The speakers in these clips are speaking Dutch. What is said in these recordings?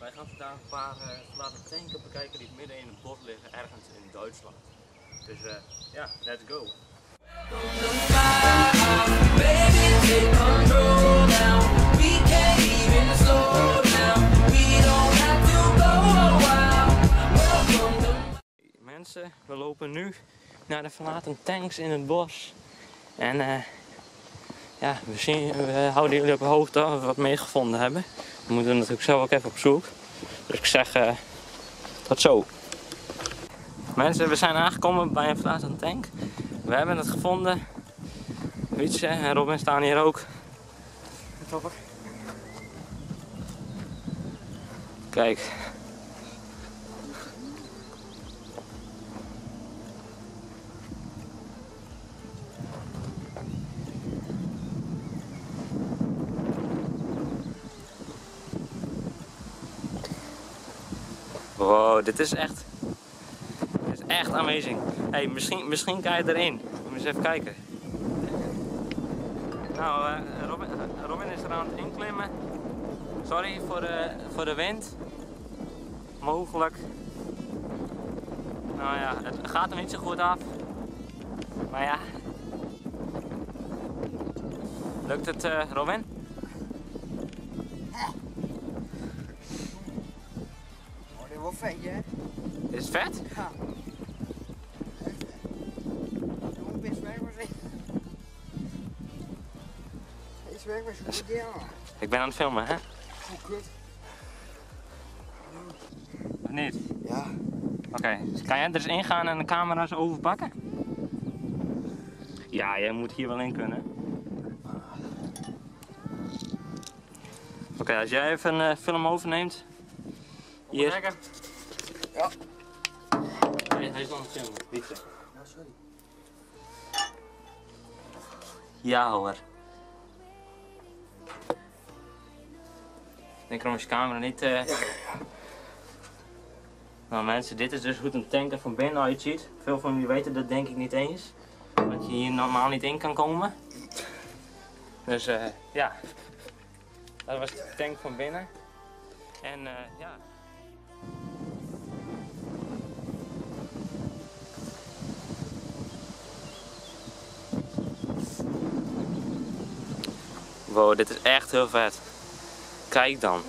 wij gaan vandaag een paar verlaten tanken bekijken die midden in het bos liggen, ergens in Duitsland. Dus ja, let's go! Mensen, we lopen nu naar de verlaten tanks in het bos. En ja, we houden jullie op de hoogte of we wat meegevonden hebben. We moeten natuurlijk zelf ook even op zoek. Dus ik zeg tot zo. Mensen, we zijn aangekomen bij een verlaten tank. We hebben het gevonden. Wietse en Robin staan hier ook. Kijk. Wow, dit is echt amazing. Hey, misschien kan je erin. Moet je eens even kijken. Nou, Robin is er aan het inklimmen. Sorry voor de wind. Mogelijk. Nou ja, het gaat hem niet zo goed af. Maar ja. Lukt het, Robin? Oh, dit wordt vet, hè? Is het vet? Ja. Ik ben aan het filmen, hè? Oh, kut. Of niet? Ja. Oké, dus kan jij er eens ingaan en de camera's overpakken? Ja, jij moet hier wel in kunnen. Oké, als jij even een film overneemt. Hier. Ja. Hij is aan het filmen. Wietse. Ja, sorry. Ja hoor. Denk erom als je camera niet... Nou mensen, dit is dus hoe een tank er van binnen uitziet. Veel van jullie weten dat denk ik niet eens. Dat je hier normaal niet in kan komen. Dus ja. Dat was de tank van binnen. En ja. Wow, dit is echt heel vet. Kijk dan.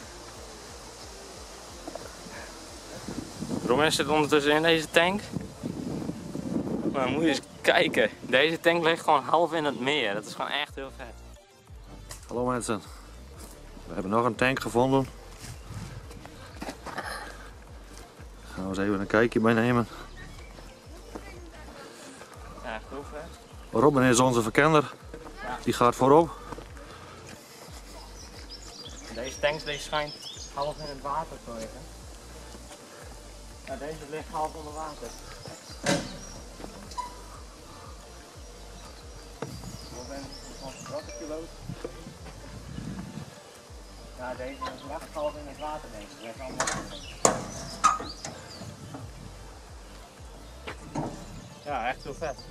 Robin zit ondertussen in deze tank. Maar moet je eens kijken. Deze tank ligt gewoon half in het meer. Dat is gewoon echt heel vet. Hallo mensen. We hebben nog een tank gevonden. Daar gaan we eens even een kijkje bij nemen. Ja, echt heel vet. Robin is onze verkenner. Ja. Die gaat voorop. Deze tank schijnt half in het water te liggen. Ja, deze ligt half onder water. Robin is onze brokkenpiloot. Ja, deze ligt half in het water denk ik. Dat is allemaal ja, echt heel vet.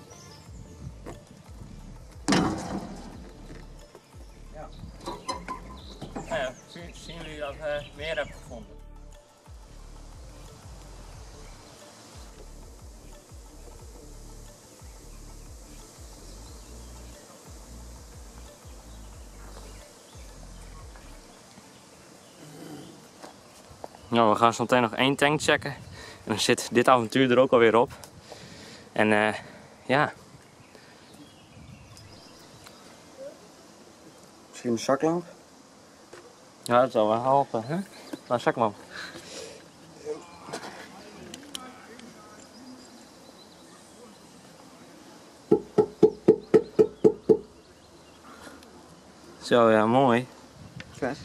Ja. Nou ja, zien jullie dat we meer hebben gevonden? Nou, we gaan zo meteen nog één tank checken. En dan zit dit avontuur er ook alweer op. En ja. Misschien een zaklamp? Ja, dat zal wel helpen, hè? Nou, zaklamp. Zo, ja, mooi. Vet.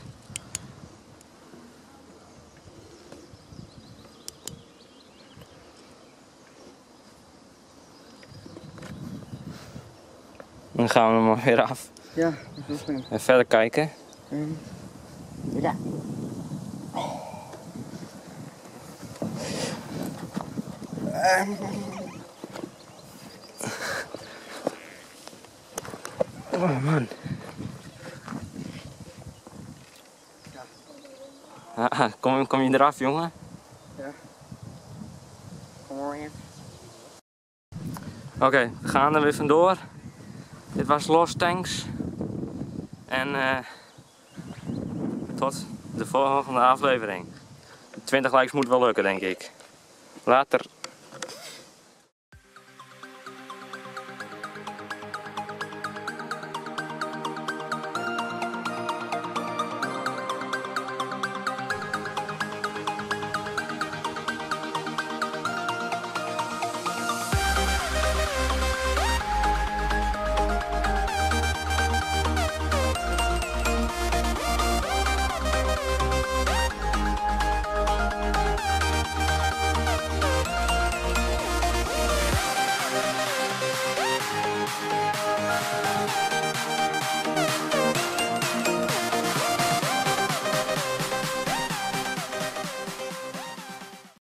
Dan gaan we hem maar weer af. Ja, dat is wel En verder kijken. Ja. Oh man. Kom je eraf, jongen? Ja. Kom maar in. Oké, we gaan er weer vandoor. Dit was Lost Tanks. En tot de volgende aflevering. 20 likes moet wel lukken, denk ik. Later.